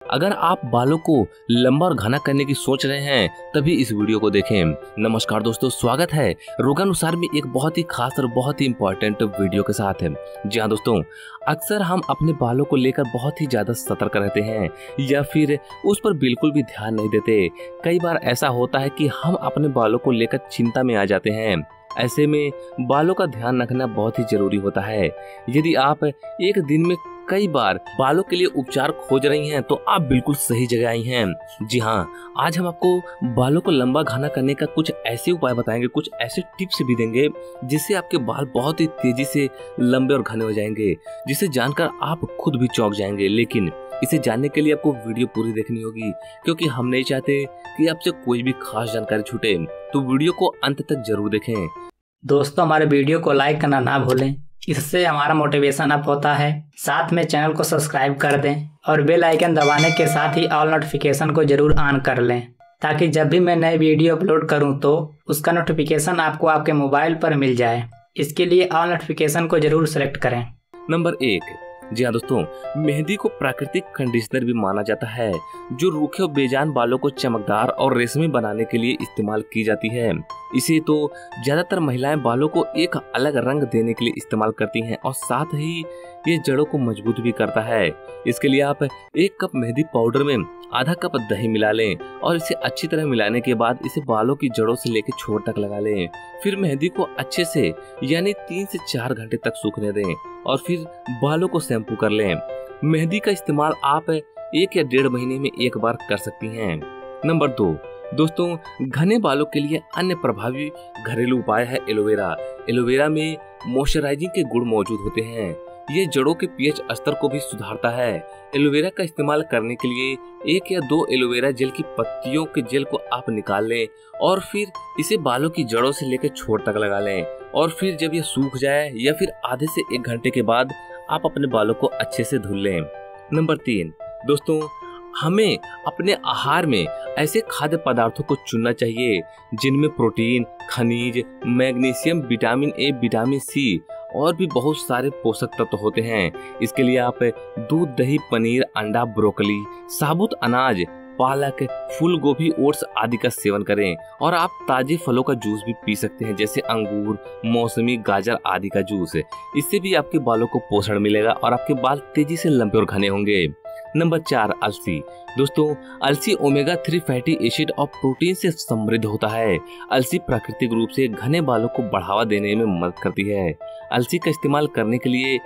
अगर आप बालों को लंबा और घना करने की सोच रहे हैं तभी इस वीडियो को देखें। नमस्कार दोस्तों, स्वागत है रोगानुसार में एक बहुत ही खास और बहुत ही इम्पोर्टेंट वीडियो के साथ है। जी हाँ दोस्तों, अक्सर हम अपने बालों को लेकर बहुत ही ज्यादा सतर्क रहते हैं या फिर उस पर बिल्कुल भी ध्यान नहीं देते। कई बार ऐसा होता है कि हम अपने बालों को लेकर चिंता में आ जाते हैं। ऐसे में बालों का ध्यान रखना बहुत ही जरूरी होता है। यदि आप एक दिन में कई बार बालों के लिए उपचार खोज रही हैं तो आप बिल्कुल सही जगह आई हैं। जी हाँ, आज हम आपको बालों को लंबा घना करने का कुछ ऐसे उपाय बताएंगे, कुछ ऐसे टिप्स भी देंगे जिससे आपके बाल बहुत ही तेजी से लंबे और घने हो जाएंगे, जिसे जानकर आप खुद भी चौंक जाएंगे। लेकिन इसे जानने के लिए आपको वीडियो पूरी देखनी होगी, क्योंकि हम नहीं चाहते कि आपसे कोई भी खास जानकारी छूटे। तो वीडियो को अंत तक जरूर देखें। दोस्तों, हमारे वीडियो को लाइक करना ना भूलें, इससे हमारा मोटिवेशन अप होता है। साथ में चैनल को सब्सक्राइब कर दें और बेल आइकन दबाने के साथ ही ऑल नोटिफिकेशन को जरूर ऑन कर लें, ताकि जब भी मैं नई वीडियो अपलोड करूं तो उसका नोटिफिकेशन आपको आपके मोबाइल पर मिल जाए। इसके लिए ऑल नोटिफिकेशन को जरूर सेलेक्ट करें। नंबर 1, जी हाँ दोस्तों, मेहंदी को प्राकृतिक कंडीशनर भी माना जाता है, जो रूखे और बेजान बालों को चमकदार और रेशमी बनाने के लिए इस्तेमाल की जाती है। इसे तो ज्यादातर महिलाएं बालों को एक अलग रंग देने के लिए इस्तेमाल करती हैं और साथ ही ये जड़ों को मजबूत भी करता है। इसके लिए आप 1 कप मेहंदी पाउडर में आधा कप दही मिला लें और इसे अच्छी तरह मिलाने के बाद इसे बालों की जड़ों से लेकर छोर तक लगा लें। फिर मेहंदी को अच्छे से यानी 3 से 4 घंटे तक सूखने दें और फिर बालों को शैम्पू कर लें। मेहंदी का इस्तेमाल आप 1 या 1.5 महीने में एक बार कर सकती हैं। नंबर 2, दोस्तों, घने बालों के लिए अन्य प्रभावी घरेलू उपाय है एलोवेरा। एलोवेरा में मॉइस्चराइजिंग के गुण मौजूद होते हैं। ये जड़ों के पीएच स्तर को भी सुधारता है। एलोवेरा का इस्तेमाल करने के लिए 1 या 2 एलोवेरा जेल की पत्तियों के जेल को आप निकाल लें और फिर इसे बालों की जड़ों से लेकर छोर तक लगा लें और फिर जब ये सूख जाए या फिर आधे से 1 घंटे के बाद आप अपने बालों को अच्छे से धुल लें। नंबर 3, दोस्तों, हमें अपने आहार में ऐसे खाद्य पदार्थों को चुनना चाहिए जिनमें प्रोटीन, खनिज, magnesium, vitamin A, vitamin C और भी बहुत सारे पोषक तत्व होते हैं। इसके लिए आप दूध, दही, पनीर, अंडा, ब्रोकली, साबुत अनाज, पालक, फूल गोभी, ओट्स आदि का सेवन करें और आप ताजे फलों का जूस भी पी सकते हैं, जैसे अंगूर, मौसमी, गाजर आदि का जूस। इससे भी आपके बालों को पोषण मिलेगा और आपके बाल तेजी से लंबे और घने होंगे। नंबर 4, अलसी। दोस्तों, अलसी ओमेगा 3 फैटी एसिड और प्रोटीन से समृद्ध होता है। अलसी प्राकृतिक रूप से घने बालों को बढ़ावा देने में मदद करती है। अलसी का इस्तेमाल करने के लिए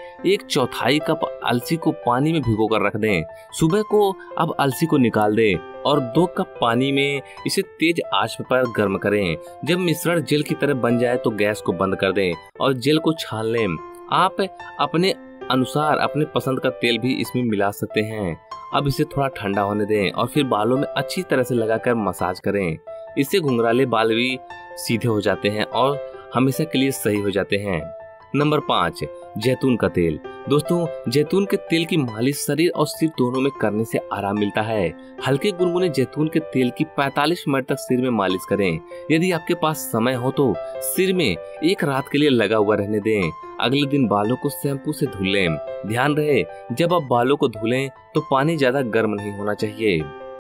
1/4 कप अलसी को पानी में भिगोकर रख दें। सुबह को अब अलसी को निकाल दें और 2 कप पानी में इसे तेज आंच पर गर्म करें। जब मिश्रण जेल की तरह बन जाए तो गैस को बंद कर दें और जेल को छान लें। आप अपने अनुसार अपने पसंद का तेल भी इसमें मिला सकते हैं। अब इसे थोड़ा ठंडा होने दें और फिर बालों में अच्छी तरह से लगाकर मसाज करें। इससे घुंघराले बाल भी सीधे हो जाते हैं और हमेशा के लिए सही हो जाते हैं। नंबर 5, जैतून का तेल। दोस्तों, जैतून के तेल की मालिश शरीर और सिर दोनों में करने से आराम मिलता है। हल्के गुनगुने जैतून के तेल की 45 मिनट तक सिर में मालिश करें। यदि आपके पास समय हो तो सिर में 1 रात के लिए लगा हुआ रहने दें। अगले दिन बालों को शैम्पू से धुल लें। ध्यान रहे, जब आप बालों को धुलें तो पानी ज्यादा गर्म नहीं होना चाहिए।